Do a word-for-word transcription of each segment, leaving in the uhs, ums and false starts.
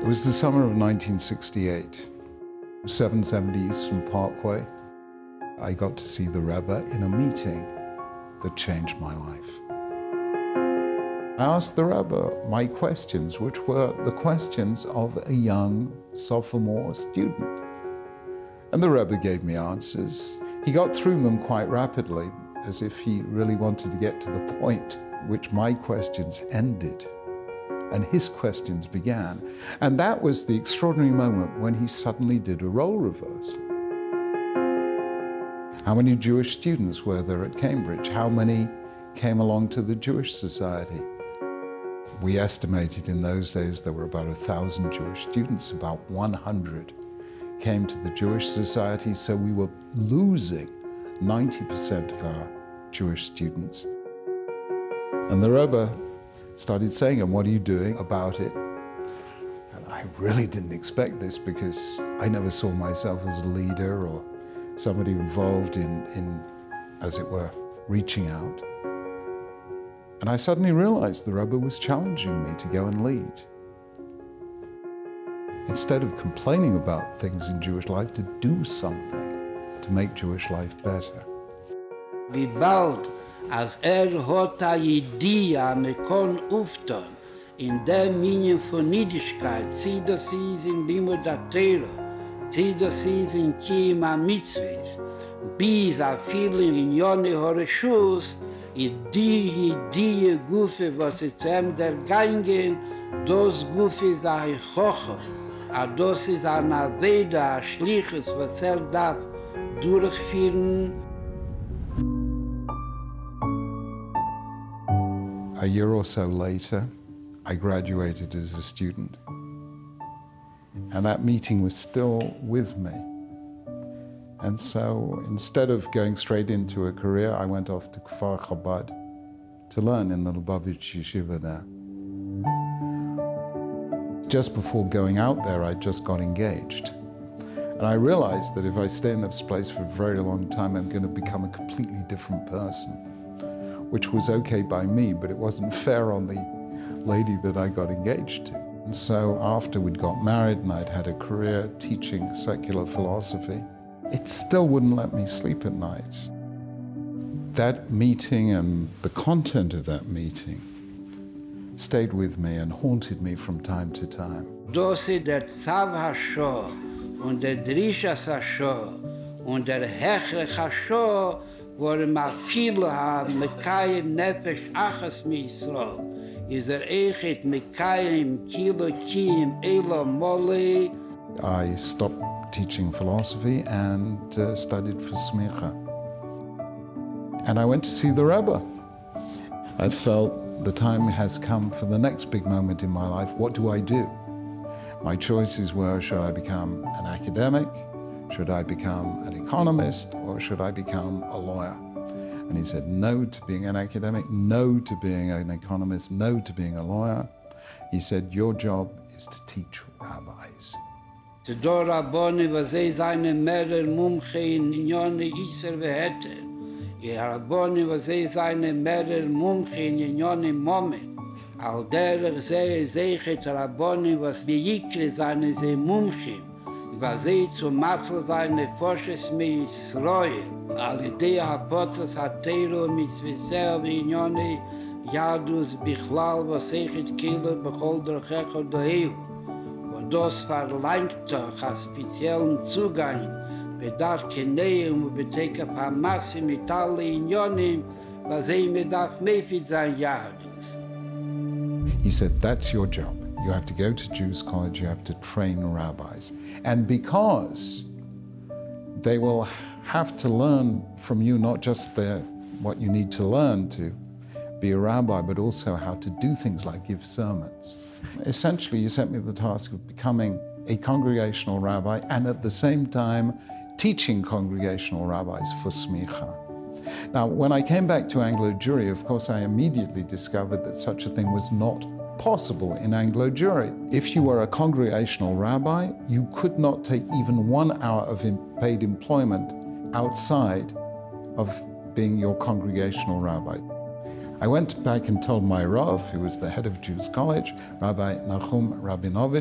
It was the summer of nineteen sixty-eight. seven seventy Eastern Parkway. I got to see the Rebbe in a meeting that changed my life. I asked the Rebbe my questions, which were the questions of a young sophomore student. And the Rebbe gave me answers. He got through them quite rapidly, as if he really wanted to get to the point which my questions ended and his questions began. And that was the extraordinary moment when he suddenly did a role reversal. How many Jewish students were there at Cambridge? How many came along to the Jewish Society? We estimated in those days there were about a thousand Jewish students, about one hundred came to the Jewish Society, so we were losing ninety percent of our Jewish students. And the Rebbe started saying, and what are you doing about it? And I really didn't expect this because I never saw myself as a leader or somebody involved in, in, as it were, reaching out. And I suddenly realized the Rebbe was challenging me to go and lead. Instead of complaining about things in Jewish life, to do something to make Jewish life better. Wie bald, als er hat a idea me kon ufton, in dem Minium von Niedigkeit, zieh das is in Limud der Teira, zieh das is in Kiyma Mitzvahs, bis a vielen in Yoni Horeshus, i die idee Gufe, was es em der Gangen, dos Gufe is a Hoche, a dos is a Naveda, a Schliches, was er darf durchführen. A year or so later, I graduated as a student. And that meeting was still with me. And so instead of going straight into a career, I went off to Kfar Chabad to learn in the Lubavitcher yeshiva there. Just before going out there, I just got engaged. And I realized that if I stay in this place for a very long time, I'm going to become a completely different person, which was okay by me, but it wasn't fair on the lady that I got engaged to. And so after we'd got married and I'd had a career teaching secular philosophy, it still wouldn't let me sleep at night. That meeting and the content of that meeting stayed with me and haunted me from time to time. Dosi der Zav Hasho und der Drishas Hasho und der Hechrech Hasho were ma viele ha Mekayim Nefesh Achas mi Yisrael. Is er Echet Mekayim Kilo Kiyim Elo Moli. I stopped teaching philosophy and uh, studied for smicha. And I went to see the Rebbe. I felt the time has come for the next big moment in my life. What do I do? My choices were, should I become an academic? Should I become an economist? Or should I become a lawyer? And he said no to being an academic, no to being an economist, no to being a lawyer. He said, your job is to teach rabbis. The do Rabboni was they seine mehrere Mumche in Yoni Iser veheter. Die Rabboni was they seine mehrere Mumche in Yoni Moment. Al derer sehe sechet Rabboni was die Yikre seine se Mumche. Was sie zu Matzel seine Forsches mi Israel. Al idee Hapotzes Hatero mitzvesel v'Inyoni Yadus Bichlal was sechet Kilo bechol derchecho doheu. Und das verlangt doch einen speziellen Zugang, bedarf Keneum und beteke Hamasse mit allen Inyonim, was sie mir darf mefid sein Yadus. He said, that's your job. You have to go to Jews College, you have to train rabbis. And because they will have to learn from you not just the, what you need to learn to be a rabbi, but also how to do things like give sermons. Essentially, you sent me the task of becoming a congregational rabbi and at the same time teaching congregational rabbis for smicha. Now, when I came back to Anglo-Jewry, of course, I immediately discovered that such a thing was not possible in Anglo-Jewry. If you were a congregational rabbi, you could not take even one hour of paid employment outside of being your congregational rabbi. I went back and told my Rav, who was the head of Jews College, Rabbi Nachum Rabinovich,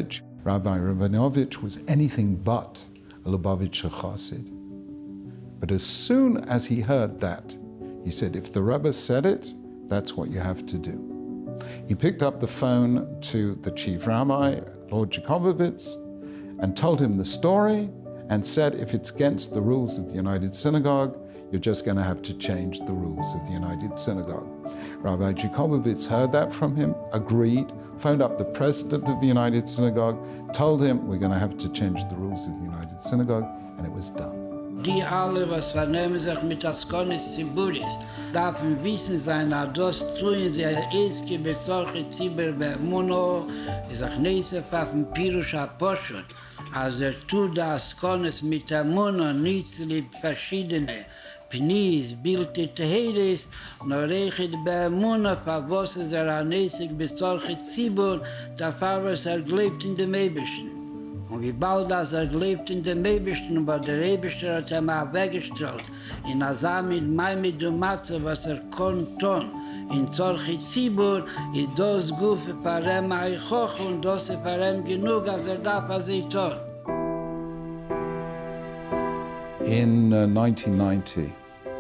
Rabbi Rabinovich was anything but a Lubavitcher Chassid. But as soon as he heard that, he said, if the Rebbe said it, that's what you have to do. He picked up the phone to the chief rabbi, Lord Jacobovitz, and told him the story and said, if it's against the rules of the United Synagogue, you're just going to have to change the rules of the United Synagogue. Rabbi Jacobovitz heard that from him, agreed, phoned up the president of the United Synagogue, told him, we're going to have to change the rules of the United Synagogue, and it was done. Die alle, was vernehmen sich mit Askonis Ziburis, darfen wissen sein, dass das tun sie eske bezorche Zibur be'emuno, ist auch nesef auf dem Pirush HaPoshut, als er tut das Askonis mit Emuno, nichts lieb verschiedene, Pnis, Bilte Teheres, nur rechet be'emuno, verwas ist er anesig bezorche Zibur, dafür was er gelebt in dem Eberschen. Und wie bald als er gelebt in dem Ebersten, aber der Eberste hat er mal weggestellt, in Asam mit Maimid und Matze, was er konnte, in solche Zibur, ist das gut für Parem Eichoch und das für Parem genug, als er darf, als er tun. In uh, nineteen ninety,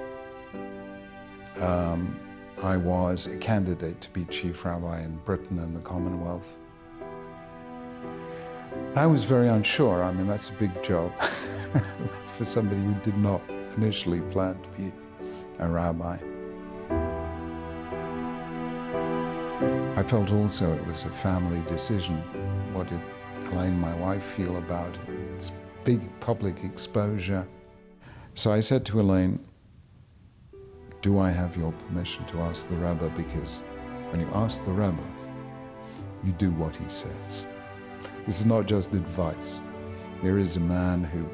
um, I was a candidate to be chief rabbi in Britain and the Commonwealth. I was very unsure. I mean, that's a big job for somebody who did not initially plan to be a rabbi. I felt also it was a family decision. What did Elaine, my wife, feel about it? It's big public exposure. So I said to Elaine, do I have your permission to ask the Rebbe? Because when you ask the Rebbe, you do what he says. This is not just advice. Here is a man who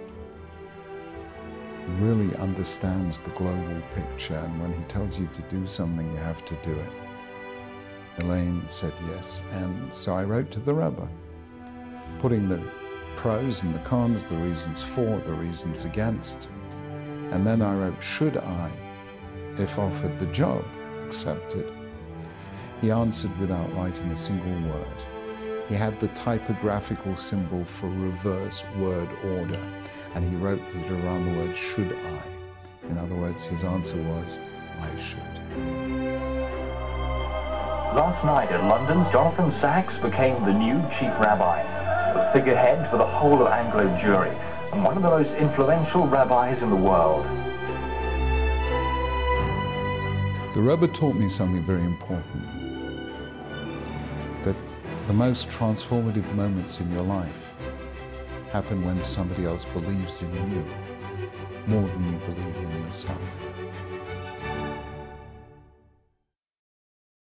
really understands the global picture, and when he tells you to do something, you have to do it. Elaine said yes, and so I wrote to the Rebbe, putting the pros and the cons, the reasons for, the reasons against. And then I wrote, should I, if offered the job, accept it? He answered without writing a single word. He had the typographical symbol for reverse word order, and he wrote it around the word should I. In other words, his answer was, I should. Last night at London, Jonathan Sacks became the new chief rabbi, the figurehead for the whole of Anglo Jewry, and one of the most influential rabbis in the world. The Rebbe taught me something very important, that the most transformative moments in your life happen when somebody else believes in you more than you believe in yourself.